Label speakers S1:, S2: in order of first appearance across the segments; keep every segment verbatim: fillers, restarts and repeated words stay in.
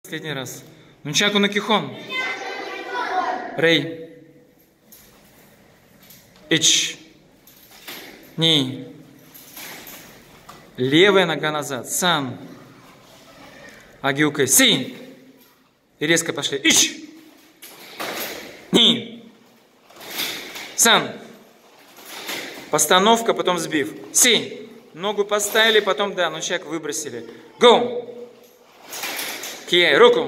S1: Последний раз. Нунчаку на кихон. Рей. Ич. Ни. Левая нога назад. Сан. Агиука. Си. И резко пошли. Ич. Ни. Сан. Постановка, потом сбив. Си. Ногу поставили, потом, да, нунчак выбросили. Го. Киай. Руку.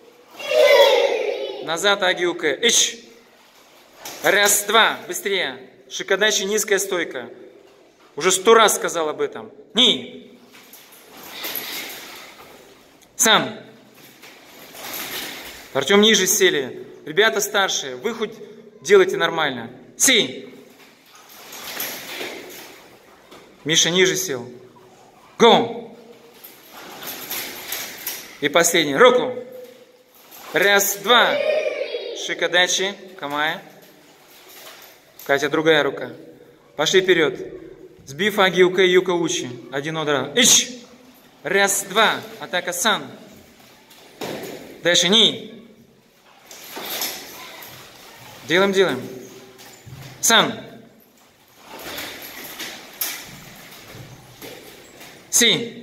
S1: Назад агиука. Ич. Раз, два. Быстрее. Шикадачи, низкая стойка. Уже сто раз сказал об этом. Ни. Сан. Артем ниже сели. Ребята старшие. Вы хоть делайте нормально. Си. Миша ниже сел. Го. И последний. Руку. Раз, два. Шикадачи. Камая. Катя, другая рука. Пошли вперед. Сбив агиука и юка учи. Один удар. Ич. Раз, два. Атака сан. Дальше ни. Делаем, делаем. Сан. Си.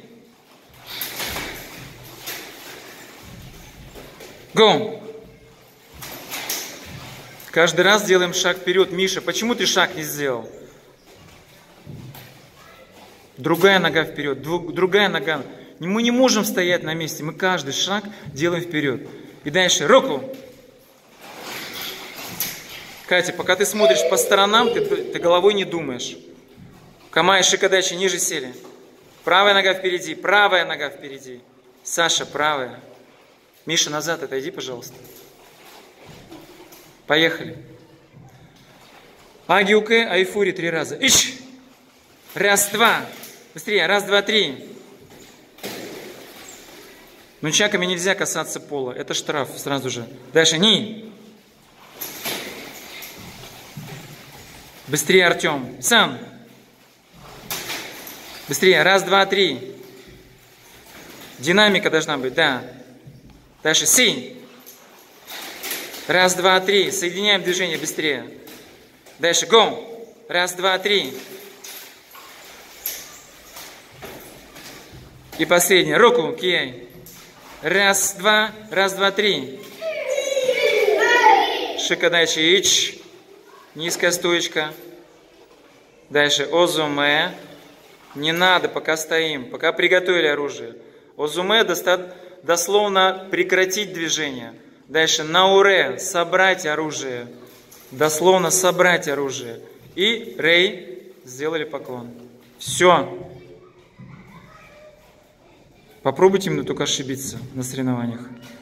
S1: Го. Каждый раз делаем шаг вперед. Миша, почему ты шаг не сделал? Другая нога вперед, другая нога. Мы не можем стоять на месте. Мы каждый шаг делаем вперед. И дальше руку. Катя, пока ты смотришь по сторонам, ты, ты головой не думаешь. Камай, шикадачи, ниже сели. Правая нога впереди, правая нога впереди. Саша, правая. Миша, назад отойди, пожалуйста. Поехали. Агиуке, айфури три раза. Ич. Раз, два. Быстрее. Раз, два, три. Нунчаками нельзя касаться пола. Это штраф сразу же. Дальше. Ни. Быстрее, Артем. Сам. Быстрее. Раз, два, три. Динамика должна быть, да. Дальше. Си. Раз, два, три. Соединяем движение быстрее. Дальше. Го. Раз, два, три. И последнее. Руку. Киай. Раз, два. Раз, два, три. Шикадачи. Ич. Низкая стоечка. Дальше. Озуме. Не надо, пока стоим. Пока приготовили оружие. Озуме доста- дословно прекратить движение. Дальше. Науре. Собрать оружие. Дословно собрать оружие. И рей. Сделали поклон. Все. Попробуйте именно только ошибиться на соревнованиях.